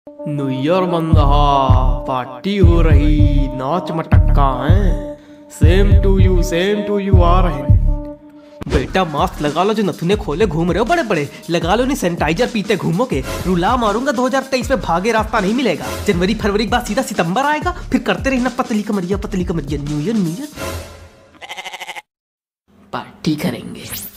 New year बंदा party हो रही, नाच मटक्का है। सेम टू यू आ रहे हैं। बेटा मास्क लगा लो, जो नथुने खोले घूम रहे हो बड़े बड़े, लगा लो नहीं सैनिटाइजर, पीते घूमोगे। रुला मारूंगा 2023 में, भागे रास्ता नहीं मिलेगा। जनवरी फरवरी के बाद सीधा सितंबर आएगा, फिर करते रहना पतली कमरिया न्यू ईयर पार्टी करेंगे।